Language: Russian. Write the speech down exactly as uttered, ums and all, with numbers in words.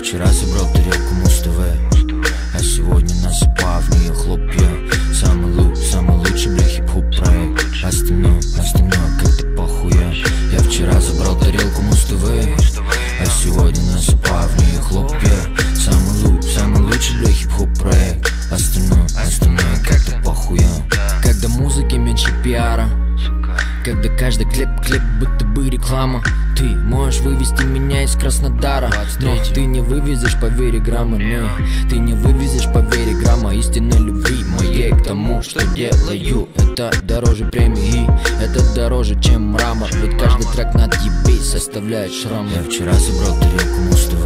вчера собрал тарелку Муз-ТВ, а сегодня насыпал в нее хлопья. Самый луч, самый лучший, бля, хип-хоп проект. Остальное, остальное как-то похуя. Я вчера забрал тарелку Муз-ТВ, а сегодня насыпал в нее хлопья. Самый луч, самый лучший, бля, хип-хоп проект. Остальное, остальное как-то похуя. Когда музыки меньше пиара, когда каждый клип-клип будто бы реклама. Ты можешь вывести меня из Краснодара, но ты не вывезешь по вере грамма, не. Ты не вывезешь по вере грамма истинной любви моей к тому, что делаю. Это дороже премии, это дороже, чем мрамор. Ведь каждый трек на ебей составляет шрам. Я вчера собрал тарелку Муз-ТВ,